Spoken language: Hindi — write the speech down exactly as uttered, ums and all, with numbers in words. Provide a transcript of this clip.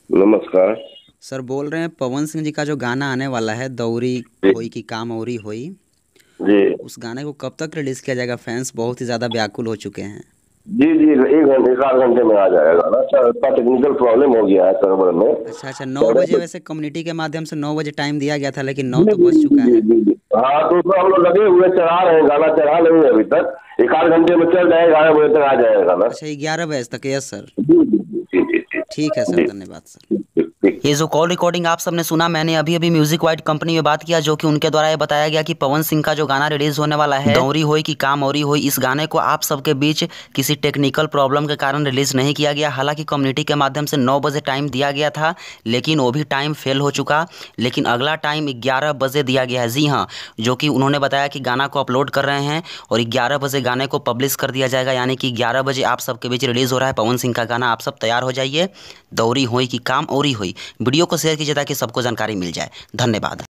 नमस्कार। सर बोल रहे हैं पवन सिंह जी का जो गाना आने वाला है दौरी जी होई की काम औरी होई, जी उस गाने को कब तक रिलीज किया जाएगा? फैंस बहुत ही ज़्यादा व्याकुल हो चुके हैं। जी जी एक घंटे एक आध घंटे में आ जाएगा ना सर। इसका टेक्निकल प्रॉब्लम हो गया है सर्वर में। अच्छा अच्छा, नौ थोड़े बजे वैसे कम्युनिटी के माध्यम से नौ बजे टाइम दिया गया था, लेकिन नौ जी तो जी बज जी चुका जी है। जी जी हाँ, तो उसमें हम लोग लगे हुए चढ़ा रहे हैं, गाना चढ़ा नहीं है अभी तक। एक आध घंटे में चल जाएगा, ग्यारह बजे तक आ जाएगा ना। अच्छा, ग्यारह बजे तक? Yes sir. जी जी जी जी जी जी ठीक है सर, जी धन्यवाद सर। ठीक ठीक ठीक। ये जो कॉल रिकॉर्डिंग आप सबने सुना, मैंने अभी अभी म्यूजिक वाइड कंपनी में बात किया, जो कि उनके द्वारा ये बताया गया कि पवन सिंह का जो गाना रिलीज होने वाला है दौरी होई की काम औरी होई, इस गाने को आप सबके बीच किसी टेक्निकल प्रॉब्लम के कारण रिलीज नहीं किया गया। हालांकि कम्युनिटी के माध्यम से नौ बजे टाइम दिया गया था, लेकिन वो भी टाइम फेल हो चुका। लेकिन अगला टाइम ग्यारह बजे दिया गया है। जी हाँ, जो कि उन्होंने बताया कि गाना को अपलोड कर रहे हैं और ग्यारह बजे गाने को पब्लिश कर दिया जाएगा, यानी कि ग्यारह बजे आप सबके बीच रिलीज हो रहा है पवन सिंह का गाना। आप सब तैयार हो जाइए। दौरी होई की काम औरी होई। वीडियो को शेयर कीजिए ताकि सबको जानकारी मिल जाए। धन्यवाद।